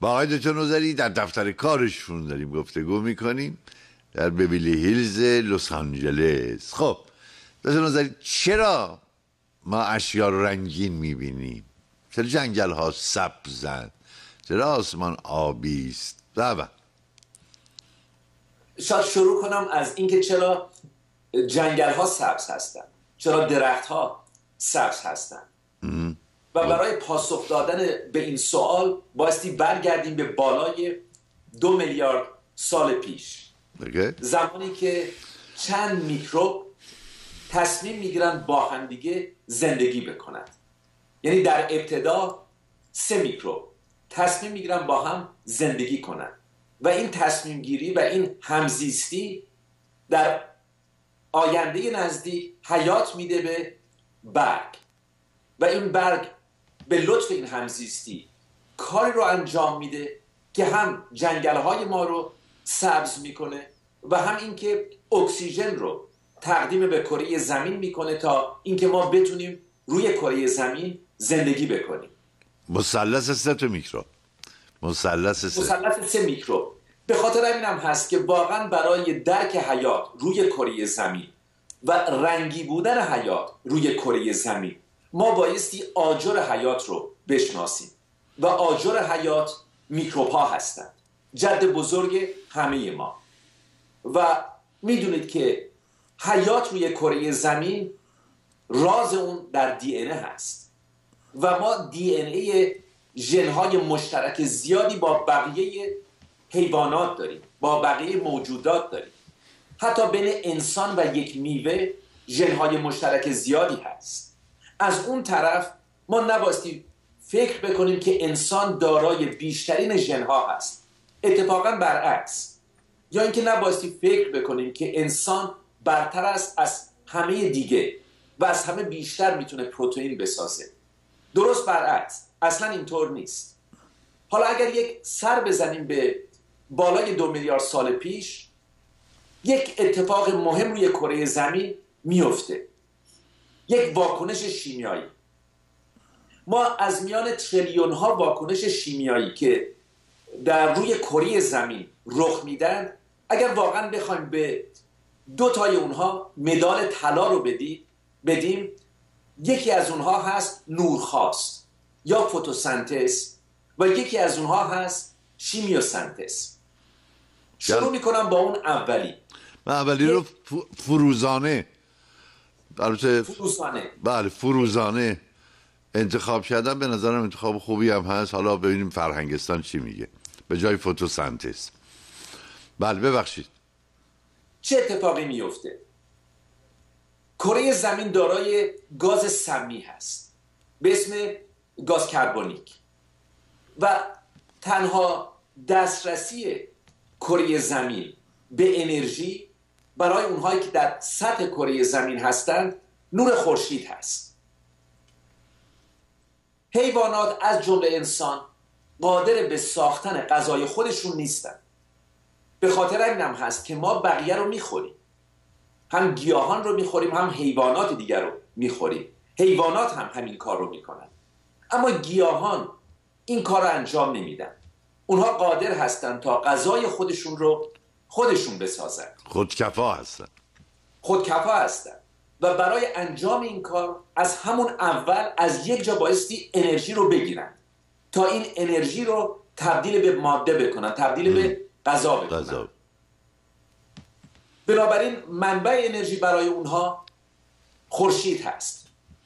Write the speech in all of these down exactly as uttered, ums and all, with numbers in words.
با آقای دکتر نوذری در دفتر کارشون داریم گفتگو میکنیم در بیولی هیلز لس آنجلس. خب دکتر نوذری، چرا ما اشیا رو رنگین میبینیم؟ چرا جنگل ها سبزن؟ چرا آسمان آبی است؟ بابا شاید شروع کنم از اینکه چرا جنگل ها سبز هستن، چرا درخت ها سبز هستن و برای پاسخ دادن به این سوال بایستی برگردیم به بالای دو میلیارد سال پیش، زمانی که چند میکروب تصمیم میگیرن با هم دیگه زندگی بکنند. یعنی در ابتدا سه میکروب تصمیم میگیرن با هم زندگی کنند و این تصمیم گیری و این همزیستی در آینده نزدیک حیات میده به برگ و این برگ به لطف این همزیستی کاری رو انجام میده که هم جنگل‌های ما رو سبز میکنه و هم اینکه اکسیژن رو تقدیم به کره زمین میکنه تا اینکه ما بتونیم روی کره زمین زندگی بکنیم. مثلث سه تا میکروب، مثلث سه مثلث سه میکروب. به خاطر همینم هست که واقعا برای درک حیات روی کره زمین و رنگی بودن حیات روی کره زمین ما بایستی آجر حیات رو بشناسیم و آجر حیات میکروب ها هستند، جد بزرگ همه ما. و میدونید که حیات روی کره زمین راز اون در دی ان ای هست و ما دی ان ای ژن‌های مشترک زیادی با بقیه حیوانات داریم، با بقیه موجودات داریم. حتی بین انسان و یک میوه ژن‌های مشترک زیادی هست. از اون طرف ما نبایستی فکر بکنیم که انسان دارای بیشترین ژن‌ها هست، اتفاقا برعکس. یا اینکه نبایستی فکر بکنیم که انسان برتر است از همه دیگه و از همه بیشتر میتونه پروتئین بسازه. درست برعکس، اصلا اینطور نیست. حالا اگر یک سر بزنیم به بالای دو میلیارد سال پیش، یک اتفاق مهم روی کره زمین میفته، یک واکنش شیمیایی. ما از میان تریلیون ها واکنش شیمیایی که در روی کره زمین رخ میدن، اگر واقعا بخوایم به دو تای اونها مدال طلا رو بدی بدیم، یکی از اونها هست نورخواست یا فتوسنتز و یکی از اونها هست شیمیوسنتز. شروع میکنم با اون اولی. من اولی رو فروزانه البته فروزانه بله فروزانه انتخاب کردم، به نظرم انتخاب خوبی هم هست. حالا ببینیم فرهنگستان چی میگه به جای فتوسنتز. بله ببخشید. چه اتفاقی میفته؟ کره زمین دارای گاز سمی هست به اسم گاز کربونیک و تنها دسترسی کره زمین به انرژی برای اونهایی که در سطح کره زمین هستند نور خورشید هست. حیوانات از جمله انسان قادر به ساختن غذای خودشون نیستن. به خاطر اینم هست که ما بقیه رو میخوریم، هم گیاهان رو میخوریم هم حیوانات دیگر رو میخوریم. حیوانات هم همین کار رو میکنن، اما گیاهان این کار رو انجام نمیدن. اونها قادر هستن تا غذای خودشون رو خودشون بسازن، خودکفا هستن خودکفا هستن و برای انجام این کار از همون اول از یک جا بایستی انرژی رو بگیرن تا این انرژی رو تبدیل به ماده بکنن، تبدیل به غذا بکنن. غذا. بنابراین منبع انرژی برای اونها خورشید هست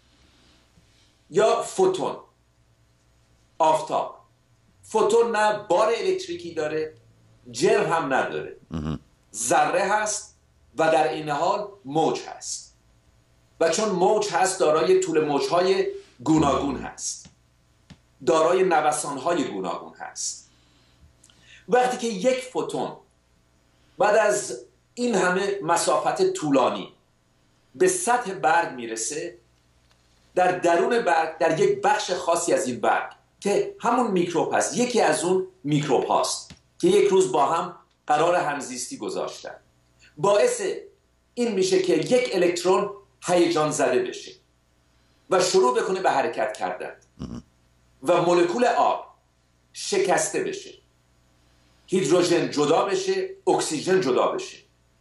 یا فوتون، آفتاب. فوتون نه بار الکتریکی داره، جرم هم نداره، ذره هست و در این حال موج هست و چون موج هست دارای طول موجهای گوناگون هست، دارای نوسانهای گوناگون هست. وقتی که یک فوتون بعد از این همه مسافت طولانی به سطح برگ میرسه، در درون برگ، در یک بخش خاصی از این برگ که همون میکروب هست، یکی از اون میکروب هاست که یک روز با هم قرار همزیستی گذاشتن، باعث این میشه که یک الکترون هیجان زده بشه و شروع بکنه به حرکت کردن و مولکول آب شکسته بشه، هیدروژن جدا بشه، اکسیژن جدا بشه.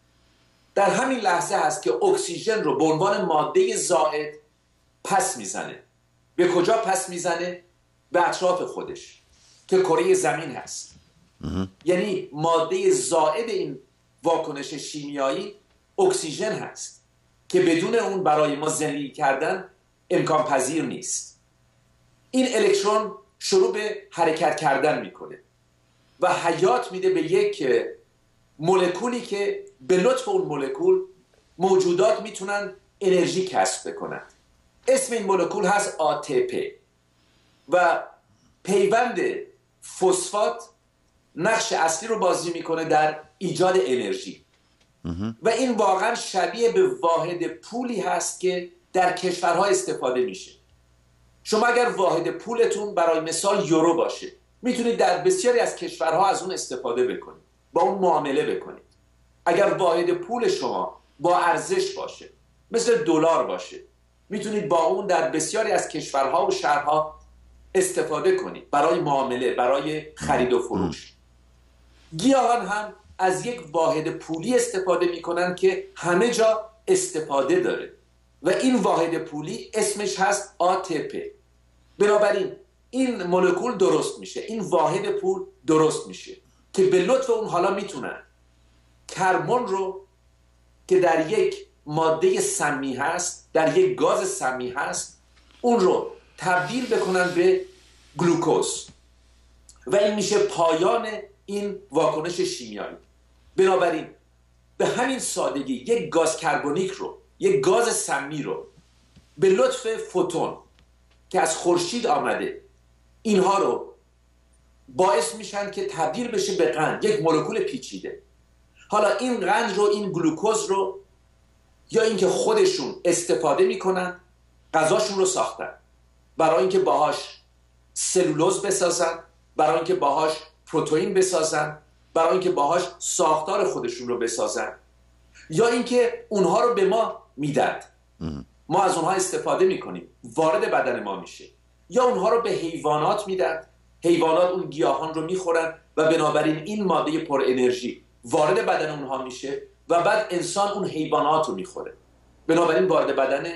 در همین لحظه هست که اکسیژن رو به عنوان ماده زائد پس میزنه. به کجا پس میزنه؟ به اطراف خودش که کره زمین هست. یعنی ماده زائد این واکنش شیمیایی اکسیژن هست که بدون اون برای ما زندگی کردن امکان پذیر نیست. این الکترون شروع به حرکت کردن میکنه و حیات میده به یک مولکولی که به لطف اون مولکول موجودات میتونن انرژی کسب بکنن. اسم این مولکول هست آ تی پی و پیوند فسفات نقش اصلی رو بازی میکنه در ایجاد انرژی و این واقعا شبیه به واحد پولی هست که در کشورها استفاده میشه. شما اگر واحد پولتون برای مثال یورو باشه، میتونید در بسیاری از کشورها از اون استفاده بکنید، با اون معامله بکنید. اگر واحد پول شما با ارزش باشه، مثل دلار باشه، میتونید با اون در بسیاری از کشورها و شهرها استفاده کنید برای معامله، برای خرید و فروش. گیاهان هم از یک واحد پولی استفاده میکنن که همه جا استفاده داره و این واحد پولی اسمش هست آ تی پی. بنابراین این مولکول درست میشه، این واحد پول درست میشه که به لطف اون حالا میتونن کربن رو که در یک ماده سمی هست، در یک گاز سمی هست، اون رو تبدیل بکنن به گلوکوز و این میشه پایان این واکنش شیمیایی. بنابراین به همین سادگی یک گاز کربونیک رو، یک گاز سمی رو به لطف فوتون که از خورشید آمده، اینها رو باعث میشن که تبدیل بشه به قند، یک مولکول پیچیده. حالا این قند رو، این گلوکوز رو، یا اینکه خودشون استفاده میکنن، غذاشون رو ساختن برای اینکه باهاش سلولوز بسازن، برای اینکه باهاش پروتئین بسازن، برای اینکه باهاش ساختار خودشون رو بسازن، یا اینکه اونها رو به ما میدن، ما از اونها استفاده میکنیم، وارد بدن ما میشه، یا اونها رو به حیوانات میدن، حیوانات اون گیاهان رو میخورن و بنابراین این ماده پر انرژی وارد بدن اونها میشه و بعد انسان اون حیوانات رو میخوره، بنابراین وارد بدن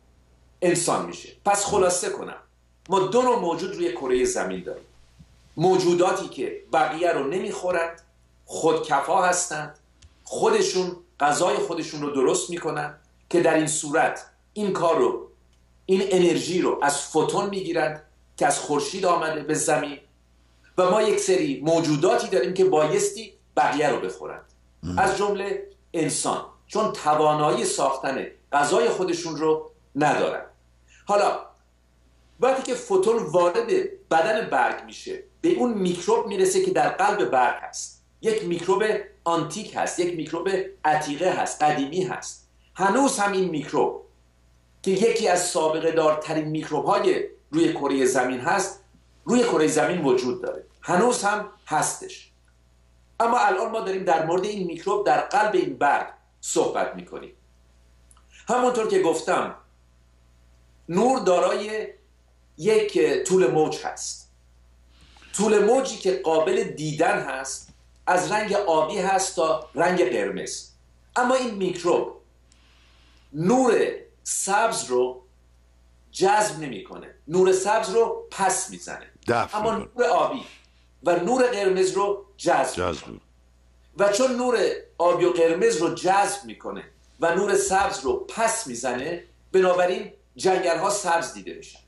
انسان میشه. پس خلاصه کنم، ما دو نوع موجود روی کره زمین داریم. موجوداتی که بقیه رو نمیخورند، خودکفا هستند، خودشون غذای خودشون رو درست میکنن که در این صورت این کار رو، این انرژی رو از فوتون میگیرند که از خورشید آمده به زمین. و ما یک سری موجوداتی داریم که بایستی بقیه رو بخورند، از جمله انسان، چون توانایی ساختن غذای خودشون رو ندارن. حالا وقتی که فوتون وارد بدن برگ میشه، به اون میکروب میرسه که در قلب برگ هست. یک میکروب آنتیک هست، یک میکروب عتیقه هست، قدیمی هست. هنوز هم این میکروب که یکی از سابقه دارترین میکروب های روی کره زمین هست، روی کره زمین وجود داره، هنوز هم هستش. اما الان ما داریم در مورد این میکروب در قلب این برگ صحبت میکنیم. همونطور که گفتم، نور دارای یک طول موج هست. طول موجی که قابل دیدن هست، از رنگ آبی هست تا رنگ قرمز. اما این میکروب نور سبز رو جذب نمیکنه، نور سبز رو پس میزنه، اما نور آبی و نور قرمز رو جذب میکنه. و چون نور آبی و قرمز رو جذب میکنه و نور سبز رو پس میزنه، بنابراین جنگل ها سبز دیده میشن.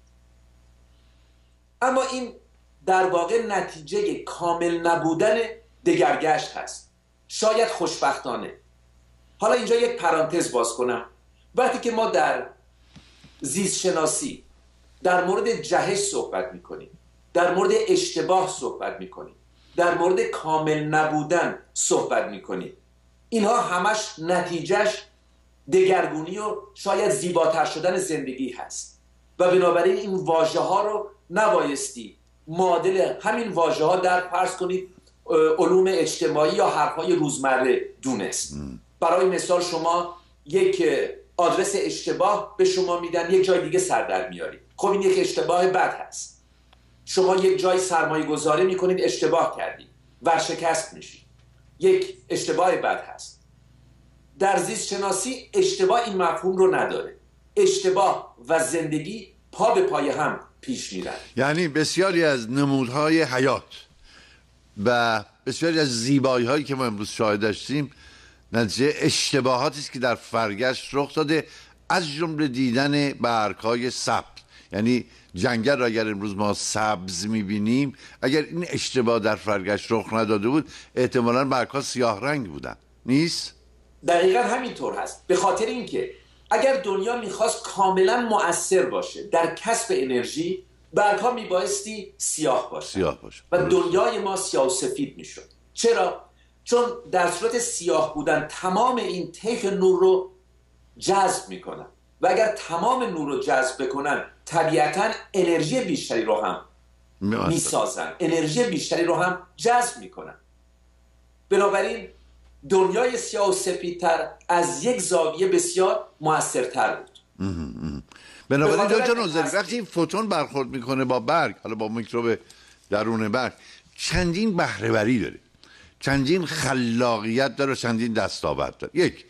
اما این در واقع نتیجه کامل نبودن دگرگشت هست، شاید خوشبختانه. حالا اینجا یک پرانتز باز کنم. وقتی که ما در زیست شناسی در مورد جهش صحبت میکنیم، در مورد اشتباه صحبت میکنیم، در مورد کامل نبودن صحبت میکنیم، اینها همش نتیجهش دگرگونی و شاید زیباتر شدن زندگی هست و بنابراین این واژه ها رو نبایستی معادل همین واژه ها در فرض کنید علوم اجتماعی یا حرفهای روزمره دونست. برای مثال شما یک آدرس اشتباه به شما میدن، یک جای دیگه سر در میاری، خب این یک اشتباه بد هست. شما یک جای سرمایه گذاری میکنید، اشتباه کردید، ورشکست میشید، یک اشتباه بد هست. در زیست شناسی اشتباه این مفهوم رو نداره. اشتباه و زندگی پا به پای هم پیش میرن. یعنی بسیاری از نمودهای حیات و بسیاری از زیبایی هایی که ما امروز شاهد هستیم نتیجه اشتباهاتی است که در فرگشت رخ داده، از جمله دیدن برگ‌های سبز. یعنی جنگل را اگر امروز ما سبز میبینیم، اگر این اشتباه در فرگشت رخ نداده بود احتمالاً برگ‌ها سیاه رنگ بودن. نیست؟ دقیقا همینطور هست. به خاطر اینکه اگر دنیا میخواست کاملا مؤثر باشه در کسب انرژی، برگ‌ها میبایستی سیاه باشه, سیاه باشه. و دنیای ما سیاه و سفید میشد. چرا؟ چون در صورت سیاه بودن تمام این طیف نور رو جذب میکنن و اگر تمام نور رو جذب بکنن طبیعتا انرژی بیشتری رو هم میسازن، انرژی بیشتری رو هم جذب میکنن. بنابراین دنیای سیاه و سفیدتر از یک زاویه بسیار موثرتر بود. بنابراین دکتر نوذری وقتی این فوتون برخورد میکنه با برگ، حالا با میکروب درون برگ، چندین بهره‌وری داره، چندین خلاقیت داره، چندین دستاورد داره. یک،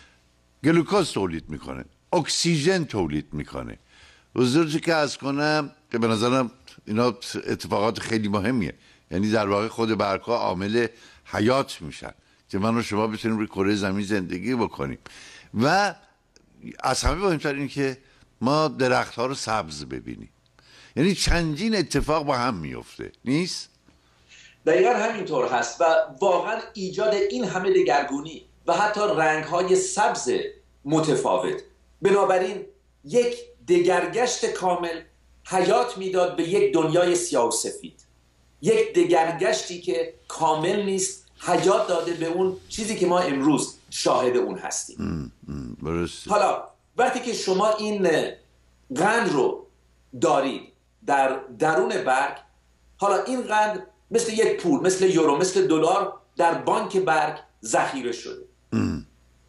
گلوکوز تولید میکنه، اکسیژن تولید میکنه. حضورتون که از کنم که به نظرم اینا اتفاقات خیلی مهمیه. یعنی در واقع خود برگ‌ها عامل حیات میشن که من و شما بتونیم روی کره زمین زندگی بکنیم. و از همه مهمتر این که ما درخت ها رو سبز ببینیم. یعنی چندین اتفاق با هم میفته، نیست؟ دقیقا همینطور هست و واقعا ایجاد این همه دگرگونی و حتی رنگ های سبز متفاوت، بنابراین یک دگرگشت کامل حیات میداد به یک دنیای سیاه و سفید. یک دگرگشتی که کامل نیست حیات داده به اون چیزی که ما امروز شاهد اون هستیم. ام ام برست. حالا وقتی که شما این قند رو دارید در درون برگ، حالا این قند مثل یک پول، مثل یورو، مثل دلار در بانک برگ ذخیره شده. ام.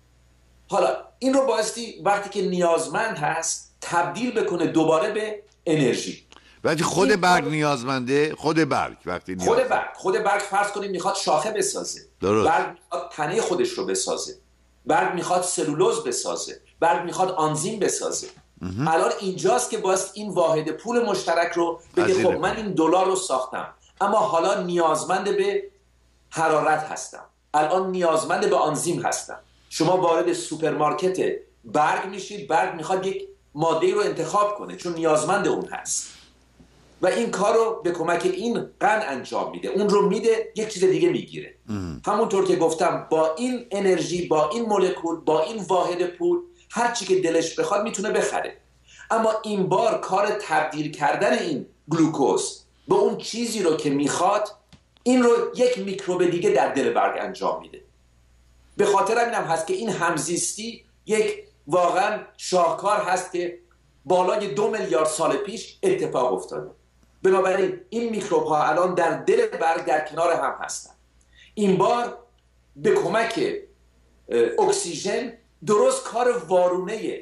حالا این رو بایستی وقتی که نیازمند هست تبدیل بکنه دوباره به انرژی. وقتی خود برگ نیازمنده، خود برگ وقتی نیاز... خود برگ خود برگ فرض کنید میخواد شاخه بسازه، درست. برگ میخواد تنه خودش رو بسازه، برگ میخواد سلولوز بسازه، برگ میخواد آنزیم بسازه. امه. الان اینجاست که باید این واحد پول مشترک رو بگه خب من این دلار رو ساختم، اما حالا نیازمند به حرارت هستم، الان نیازمند به آنزیم هستم. شما وارد سوپرمارکت برگ میشید، برگ میخواد یک ماده رو انتخاب کنه چون نیازمند اون هست و این کار رو به کمک این قند انجام میده، اون رو میده یک چیز دیگه میگیره. همونطور که گفتم با این انرژی، با این مولکول، با این واحد پول هر چی که دلش بخواد میتونه بخره. اما این بار کار تبدیل کردن این گلوکوز به اون چیزی رو که میخواد، این رو یک میکروب دیگه در دل برگ انجام میده. به خاطر همینم هست که این همزیستی یک واقعا شاهکار هست که بالای دو میلیارد سال پیش اتفاق افتاده. بنابراین این میکروب ها الان در دل برگ در کنار هم هستن. این بار به کمک اکسیژن درست کار وارونه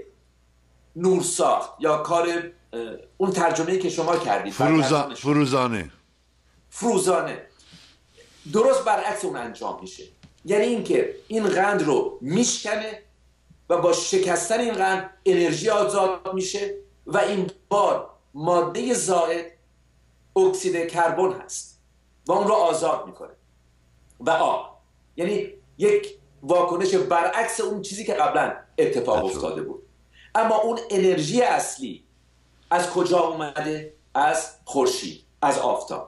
نورساخت یا کار اون ترجمه‌ای که شما کردید فروزا... فروزانه فروزانه درست برعکس اون انجام میشه. یعنی اینکه این قند رو میشکنه و با شکستن این قند انرژی آزاد میشه و این بار ماده زائد اکسید کربن هست و اون رو آزاد میکنه و آب. یعنی یک واکنش برعکس اون چیزی که قبلا اتفاق افتاده بود. اما اون انرژی اصلی از کجا اومده؟ از خورشید، از آفتاب.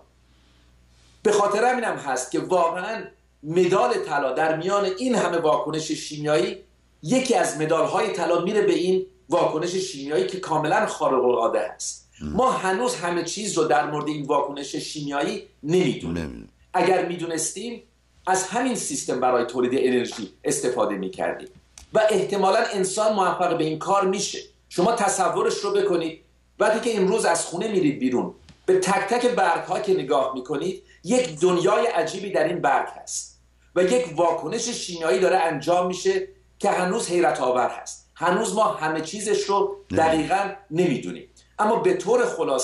به خاطر همینم هست که واقعا مدال طلا در میان این همه واکنش شیمیایی، یکی از مدال‌های طلا میره به این واکنش شیمیایی که کاملا خارق‌العاده است. ما هنوز همه چیز رو در مورد این واکنش شیمیایی نمیدونیم. اگر میدونستیم از همین سیستم برای تولید انرژی استفاده میکردیم و احتمالاً انسان موفق به این کار میشه. شما تصورش رو بکنید وقتی که امروز از خونه میرید بیرون، به تک تک برگ‌ها که نگاه میکنید، یک دنیای عجیبی در این برگ هست و یک واکنش شیمیایی داره انجام میشه که هنوز حیرت آور هست. هنوز ما همه چیزش رو دقیقاً نمیدونیم. اما به طور خلاصه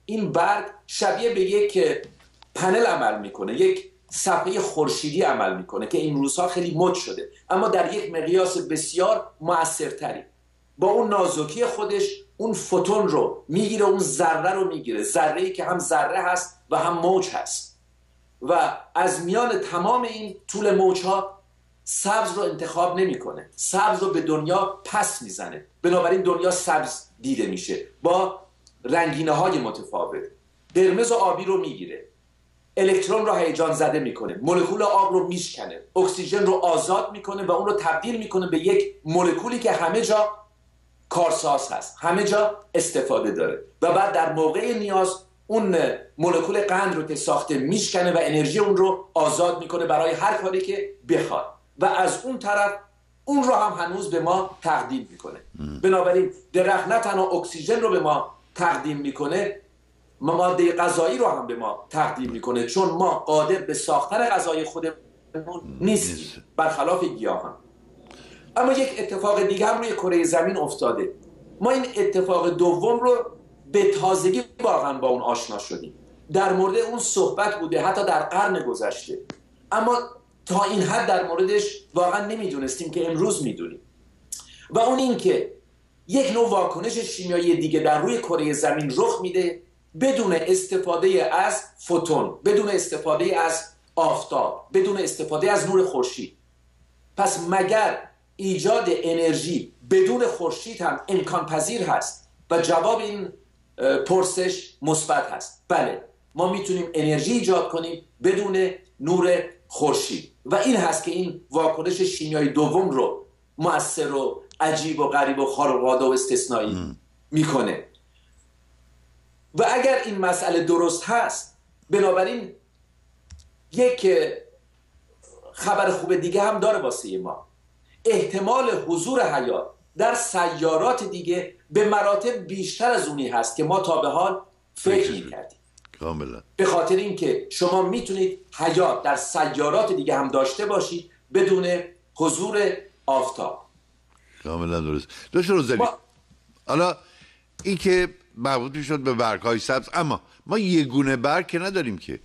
این برگ شبیه به یک پنل عمل میکنه، یک صفحه خورشیدی عمل میکنه که این روزها خیلی مد شده، اما در یک مقیاس بسیار مؤثرتری. با اون نازکی خودش اون فوتون رو میگیره، اون ذره رو میگیره، ذره‌ای که هم ذره هست و هم موج هست، و از میان تمام این طول موجها سبز رو انتخاب نمیکنه، سبز رو به دنیا پس میزنه، بنابراین دنیا سبز دیده میشه با رنگینه های متفاوت. قرمز و آبی رو میگیره، الکترون رو هیجان زده میکنه، مولکول آب رو میشکنه، اکسیژن رو آزاد میکنه و اون رو تبدیل میکنه به یک مولکولی که همه جا کارساز هست، همه جا استفاده داره، و بعد در موقع نیاز اون مولکول قند رو که ساخته میشکنه و انرژی اون رو آزاد میکنه برای هر کاری که بخواد، و از اون طرف اون رو هم هنوز به ما تقدیم میکنه. بنابراین درخت نه تنها اکسیژن رو به ما تقدیم میکنه، ماده غذایی رو هم به ما تقدیم میکنه، چون ما قادر به ساختن غذای خودمون نیستیم، برخلاف گیاهان. اما یک اتفاق دیگه هم روی کره زمین افتاده. ما این اتفاق دوم رو به تازگی واقعا با اون آشنا شدیم. در مورد اون صحبت بوده حتی در قرن گذشته، اما تا این حد در موردش واقعا نمیدونستیم که امروز میدونیم. و اون این که یک نوع واکنش شیمیایی دیگه در روی کره زمین رخ میده بدون استفاده از فوتون، بدون استفاده از آفتاب، بدون استفاده از نور خورشید. پس مگر ایجاد انرژی بدون خورشید هم امکان پذیر هست؟ و جواب این پرسش مثبت هست. بله، ما میتونیم انرژی ایجاد کنیم بدون نور خورشید، و این هست که این واکنش شیمیایی دوم رو مؤثر و عجیب و غریب و خارق‌العاده و استثنایی میکنه. و اگر این مسئله درست هست، بنابراین یک خبر خوب دیگه هم داره واسه ما. احتمال حضور حیات در سیارات دیگه به مراتب بیشتر از اونی هست که ما تا به حال فکر می‌کردیم. کاملا. به خاطر اینکه شما میتونید حیات در سیارات دیگه هم داشته باشید بدون حضور آفتاب. کاملا درست. دکتر روزلی، ما... حالا این که مربوط میشد به برگ‌های سبز، اما ما یه گونه برگ که نداریم که،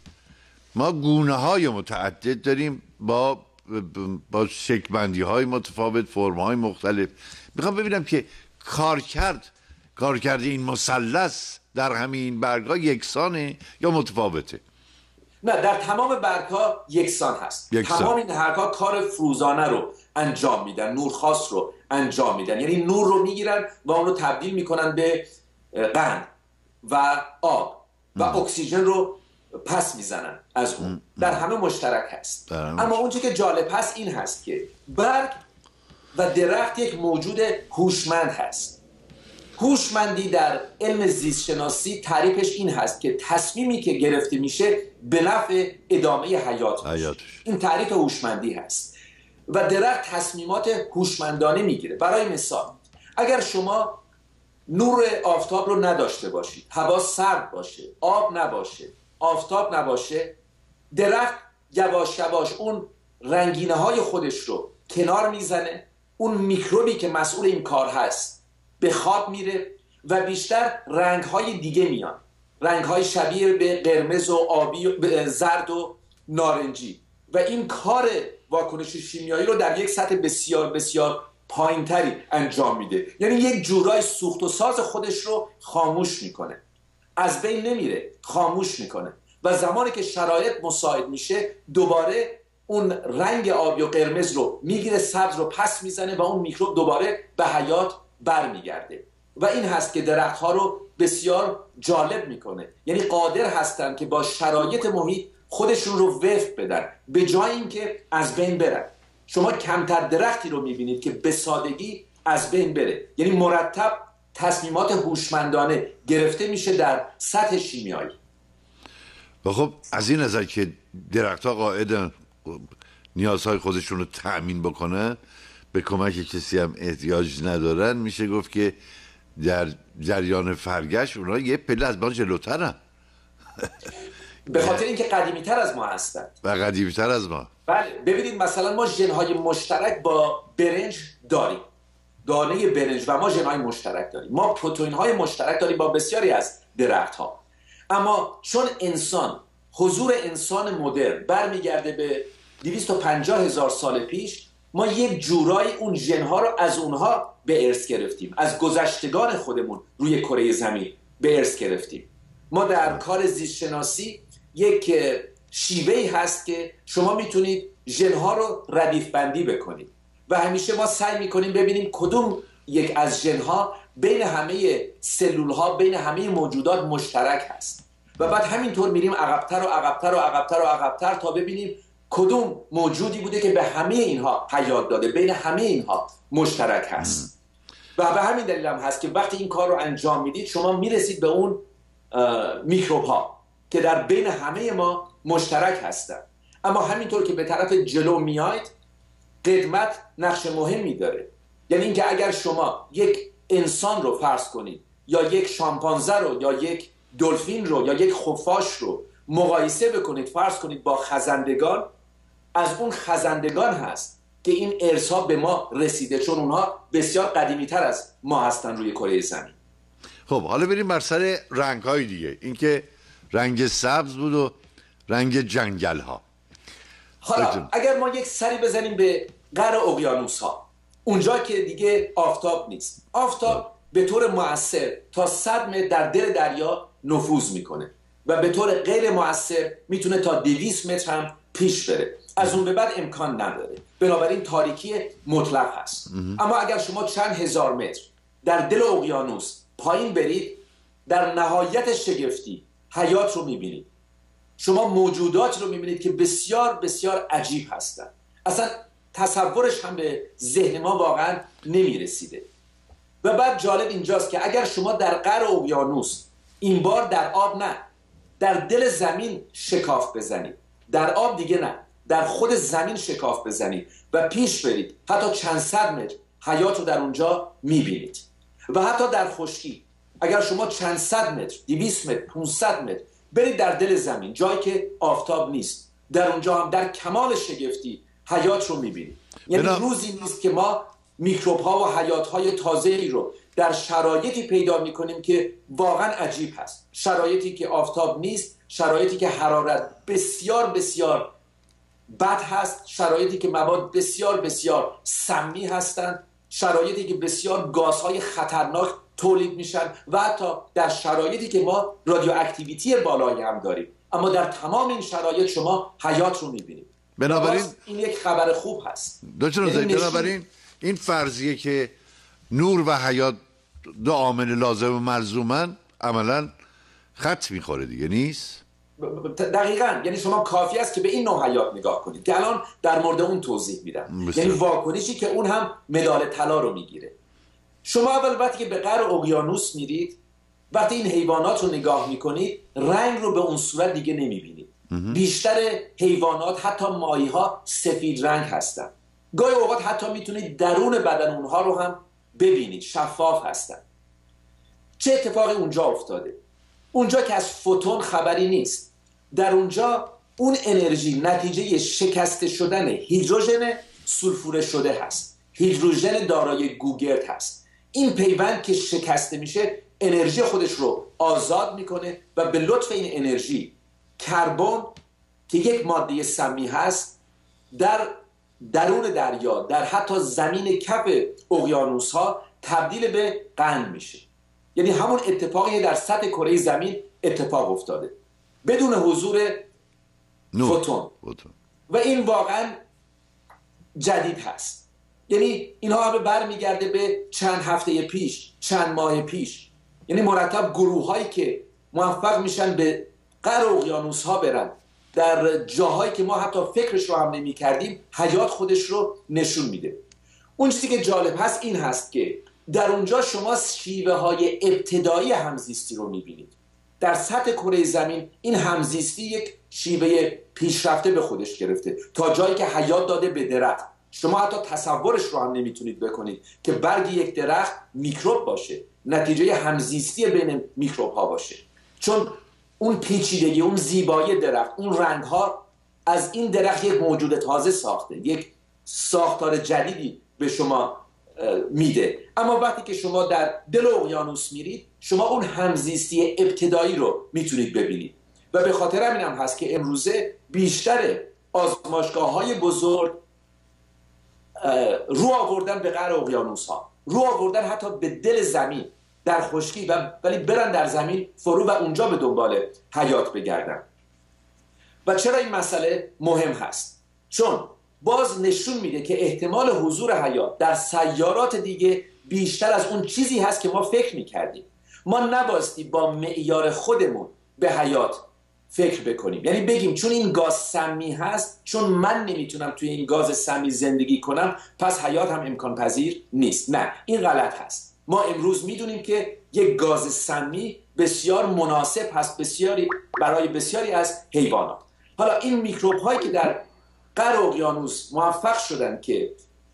ما گونه‌های متعدد داریم با با شکل‌بندی های متفاوت، فرم های مختلف. میخوام ببینم که کارکرد کارکرد این مثلث در همین برگ‌ها یکسانه یا متفاوته؟ نه، در تمام برگ‌ها یکسان هست. یکسان. تمام این برگ‌ها کار فروزانه رو انجام میدن، نور خاص رو انجام میدن، یعنی نور رو میگیرن و اون رو تبدیل میکنن به قند و آب و ام. اکسیژن رو پس میزنن از اون. ام. در همه مشترک هست. اما اونچه که جالب هست این هست که برگ و درخت یک موجود هوشمند هست. هوشمندی در علم زیست شناسی تعریفش این هست که تصمیمی که گرفته میشه به نفع ادامه حیات باشه. این تعریف هوشمندی هست. و درخت تصمیمات هوشمندانه میگیره. برای مثال، اگر شما نور آفتاب رو نداشته باشید، هوا سرد باشه، آب نباشه، آفتاب نباشه، درخت یواش یواش اون رنگینه های خودش رو کنار میزنه، اون میکروبی که مسئول این کار هست به خواب میره و بیشتر رنگ های دیگه میان، رنگ های شبیه به قرمز و آبی و زرد و نارنجی، و این کار واکنش شیمیایی رو در یک سطح بسیار بسیار پایینتری انجام میده. یعنی یک جورای سوخت و ساز خودش رو خاموش میکنه، از بین نمیره، خاموش میکنه، و زمانی که شرایط مساعد میشه دوباره اون رنگ آبی و قرمز رو میگیره، سبز رو پس میزنه و اون میکروب دوباره به حیات برمیگرده. و این هست که درختها رو بسیار جالب میکنه، یعنی قادر هستن که با شرایط محیط خودشون رو وفق بدن به جای اینکه از بین برن. شما کمتر درختی رو میبینید که به سادگی از بین بره، یعنی مرتب تصمیمات هوشمندانه گرفته میشه در سطح شیمیایی. و خب از این نظر که درخت‌ها قاعدن نیازهای خودشون رو تأمین بکنن، به کمک کسی هم احتیاج ندارن، میشه گفت که در جریان فرگشت اونها یه پله از ما جلوترن. به خاطر اینکه قدیمی تر از ما هستن و قدیمی تر از ما. بله، ببینید مثلا ما ژن‌های مشترک با برنج داریم، دانه برنج، و ما ژن‌های مشترک داریم. ما پروتئین‌های مشترک داریم با بسیاری از درخت‌ها. اما چون انسان، حضور انسان مدرن برمیگرده به دویست و پنجاه هزار سال پیش، ما یک جورایی اون ژن‌ها رو از اونها به ارث گرفتیم، از گذشتگان خودمون روی کره زمین به ارث گرفتیم. ما در کار زیست شناسی یک شیوهی هست که شما میتونید ژن‌ها رو ردیف بندی بکنید و همیشه ما سعی میکنیم ببینیم کدوم یک از ژن‌ها بین همه سلول‌ها، بین همه موجودات مشترک هست و بعد همینطور میریم عقب‌تر و عقب‌تر و عقب‌تر و عقب‌تر تا ببینیم کدوم موجودی بوده که به همه اینها حیات داده، بین همه اینها مشترک هست. و به همین دلیل هم هست که وقتی این کار رو انجام میدید شما میرسید به اون میکروب ها که در بین همه ما مشترک هستن. اما همینطور که به طرف جلو میاید، قدمت نقش مهمی داره. یعنی اینکه اگر شما یک انسان رو فرض کنید یا یک شامپانزه رو یا یک دلفین رو یا یک خفاش رو مقایسه بکنید، فرض کنید با خزندگان، از اون خزندگان هست که این ارث‌ها به ما رسیده، چون اونها بسیار قدیمی‌تر از ما هستن روی کره زمین. خب حالا بریم بر سر رنگ‌های دیگه. اینکه رنگ سبز بود و رنگ جنگل‌ها. حالا اگر ما یک سری بزنیم به قعر اقیانوس‌ها، اونجا که دیگه آفتاب نیست، آفتاب به طور مؤثر تا صد متر در دل دریا نفوذ میکنه و به طور غیر مؤثر میتونه تا دویست متر هم پیش بره. از اون به بعد امکان نداره، بنابراین تاریکی مطلق هست. اما اگر شما چند هزار متر در دل اقیانوس پایین برید، در نهایت شگفتی حیات رو میبینید. شما موجودات رو میبینید که بسیار بسیار عجیب هستن، اصلا تصورش هم به ذهن ما واقعا نمیرسیده. و بعد جالب اینجاست که اگر شما در قعر اقیانوس، این بار در آب نه، در دل زمین شکاف بزنید، در آب دیگه نه، در خود زمین شکاف بزنید و پیش برید، حتی چند صد متر حیات رو در اونجا میبینید. و حتی در خشکی اگر شما چند صد متر، دویست متر، پانصد متر برید در دل زمین، جایی که آفتاب نیست، در اونجا هم در کمال شگفتی حیات رو میبینید. یعنی بنا... روزی نیست که ما میکروب ها و حیات های تازه‌ای رو در شرایطی پیدا میکنیم که واقعا عجیب هست. شرایطی که آفتاب نیست، شرایطی که حرارت بسیار بسیار بد هست، شرایطی که مواد بسیار بسیار سمی هستند، شرایطی که بسیار گازهای خطرناک تولید میشن و حتی در شرایطی که ما رادیواکتیویتی بالایی هم داریم. اما در تمام این شرایط شما حیات رو میبینید. بنابراین این یک خبر خوب هست. یعنی بنابراین این فرضیه که نور و حیات دو عامل لازم و ملزومن عملا خط میخوره دیگه، نیست؟ دقیقاً. یعنی شما کافی است که به این نوع حیات نگاه کنید که الان در مورد اون توضیح میدم. یعنی واکنشی که اون هم مدال طلا رو میگیره. شما اول وقتی که به قعر اقیانوس میرید، وقتی این حیوانات رو نگاه میکنید، رنگ رو به اون صورت دیگه نمیبینید. بیشتر حیوانات، حتی ماهی‌ها سفید رنگ هستن. گاهی اوقات حتی میتونید درون بدن اونها رو هم ببینید، شفاف هستن. چه اتفاقی اونجا افتاده؟ اونجا که از فوتون خبری نیست. در اونجا اون انرژی نتیجه شکسته شدن هیدروژن سولفور شده هست. هیدروژن دارای گوگرد هست. این پیوند که شکسته میشه انرژی خودش رو آزاد میکنه و به لطف این انرژی کربن که یک ماده سمی هست در درون دریا، در حتی زمین کف اقیانوس ها تبدیل به قند میشه. یعنی همون اتفاقی در سطح کره زمین اتفاق افتاده بدون حضور فوتون. و این واقعا جدید هست. یعنی اینها همه برمیگرده به چند هفته پیش، چند ماه پیش. یعنی مرتب گروه هایی که موفق میشن به قعر اقیانوس ها برن، در جاهایی که ما حتی فکرش رو هم نمی کردیم، حیات خودش رو نشون میده. اون چیزی که جالب هست این هست که در اونجا شما شیوه های ابتدایی همزیستی رو میبینید. در سطح کره زمین این همزیستی یک شیوه پیشرفته به خودش گرفته تا جایی که حیات داده به درخت. شما حتی تصورش رو هم نمیتونید بکنید که برگ یک درخت میکروب باشه، نتیجه همزیستی بین میکروب ها باشه. چون اون پیچیدگی، اون زیبایی درخت، اون رنگ ها از این درخت یک موجود تازه ساخته، یک ساختار جدیدی به شما میده. اما وقتی که شما در دل اقیانوس میرید، شما اون همزیستی ابتدایی رو میتونید ببینید و به خاطر همین هم هست که امروزه بیشتر آزمایشگاه های بزرگ رو آوردن به قعر اقیانوس ها، رو آوردن حتی به دل زمین در خشکی و ولی برن در زمین فرو و اونجا به دنبال حیات بگردن. و چرا این مسئله مهم هست؟ چون باز نشون میده که احتمال حضور حیات در سیارات دیگه بیشتر از اون چیزی هست که ما فکر میکردیم. ما نباستی با معیار خودمون به حیات فکر بکنیم، یعنی بگیم چون این گاز سمی هست، چون من نمیتونم توی این گاز سمی زندگی کنم، پس حیات هم امکان پذیر نیست. نه، این غلط هست. ما امروز میدونیم که یک گاز سمی بسیار مناسب هست بسیاری برای بسیاری از حیوانات. حالا این میکروب هایی که در قعر اقیانوس موفق شدن که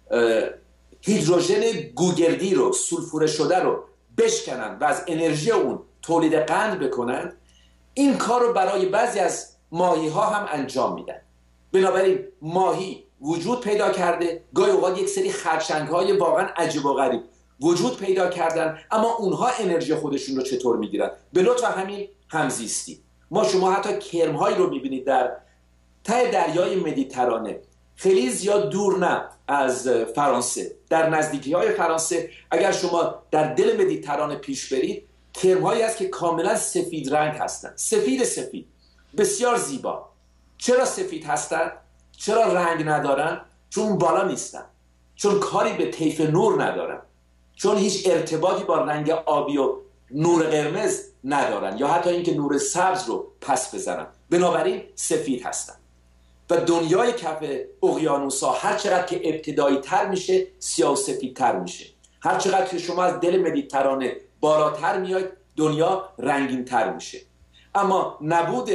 هیدروژن گوگردی رو، سولفور شده رو بشکنن و از انرژی اون تولید قند بکنن، این کار رو برای بعضی از ماهی ها هم انجام میدن. بنابراین ماهی وجود پیدا کرده، گاهی اوقات یک سری خرچنگ های واقعا عجیب و غریب وجود پیدا کردن، اما اونها انرژی خودشون رو چطور میگیرن؟ به لطف همین همزیستی. ما شما حتی کرم هایی رو میبینید در ته دریای مدیترانه، خیلی زیاد دور نه از فرانسه، در نزدیکی های فرانسه، اگر شما در دل مدیترانه پیش برید، کرم هایی هست که کاملا سفید رنگ هستن، سفید سفید، بسیار زیبا. چرا سفید هستن؟ چرا رنگ ندارن؟ چون بالا نیستن، چون کاری به طیف نور ندارن، چون هیچ ارتباطی با رنگ آبی و نور قرمز ندارن یا حتی اینکه نور سبز رو پس بزنن، بنابراین سفید هستن. و دنیای کف اقیانوس‌ها هر چقدر که ابتدایی تر میشه سیاه و سفید تر میشه. هر چقدر که شما از دل مدیترانه بالاتر میاید دنیا رنگین تر میشه. اما نبود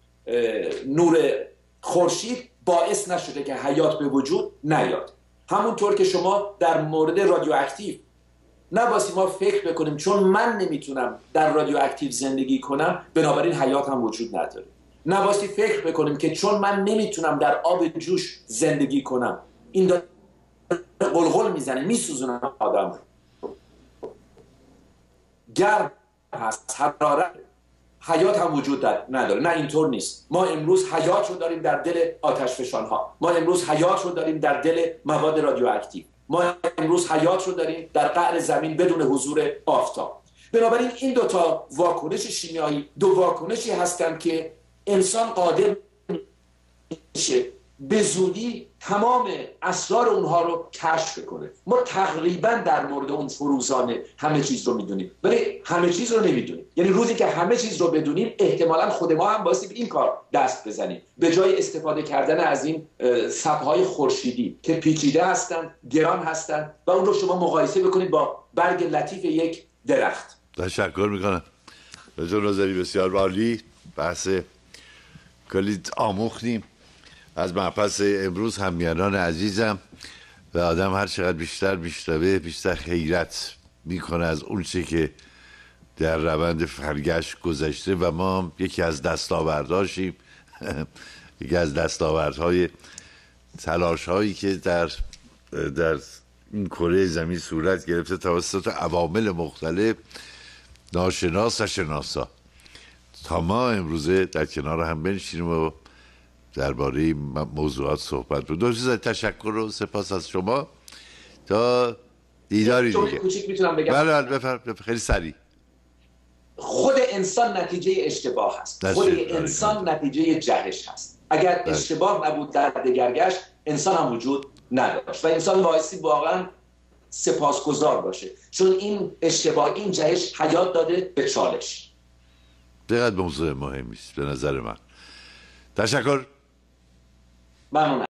نور خورشید باعث نشده که حیات به وجود نیاد. همونطور که شما در مورد رادیواکتیو نباسی ما فکر بکنیم چون من نمیتونم در رادیواکتیو زندگی کنم بنابراین حیات هم وجود نداره. نباسی فکر بکنیم که چون من نمیتونم در آب جوش زندگی کنم، این داره قلقل میزنه میسوزونه آدم، گرم هست، حرارت، حیات هم وجود نداره. نه، اینطور نیست. ما امروز حیات رو داریم در دل آتش فشان ها، ما امروز حیات رو داریم در دل مواد رادیواکتیو، ما امروز حیات رو داریم در قعر زمین بدون حضور آفتاب. بنابراین این دو تا واکنش شیمیایی دو واکنشی هستند که انسان قادر میشه به زودی تمام اسرار اونها رو کشف کنه. ما تقریبا در مورد اون فروزانه همه چیز رو میدونیم، ولی همه چیز رو نمیدونیم. یعنی روزی که همه چیز رو بدونیم احتمالاً خود ما هم بایستی به این کار دست بزنیم، به جای استفاده کردن از این سبهای خورشیدی که پیچیده هستن، گران هستن و اون رو شما مقایسه بکنید با برگ لطیف یک درخت. تشکر میکنم. دکتر نظری بسیار عالی. بحث کلی آموختیم از مبحث امروز. همیهنان عزیزم و آدم هر چقدر بیشتر میشنوه بیشتر حیرت میکنه از اون چه که در روند فرگشت گذشته و ما یکی از دستاوردهاشیم یکی از دستاوردهای تلاش هایی که در در این کره زمین صورت گرفته توسط عوامل مختلف ناشناس و شناسا، تا ما امروزه در کنار هم بنشینیم و درباره موضوعات صحبت رو. دوست تشکر و سپاس از شما. تا دیداری دیگه. کوچیک میتونم بگم؟ بله بفرمایید. خیلی سریع. خود انسان نتیجه اشتباه هست، خود انسان نتیجه جهش هست. اگر داشت. اشتباه نبود در دگرگشت انسان هم وجود نداشت و انسان بایستی واقعا سپاسگزار باشه چون این اشتباه، این جهش حیات داده به چالش. چقدر موضوع مهمی است به نظر من. تشکر. ممنونم.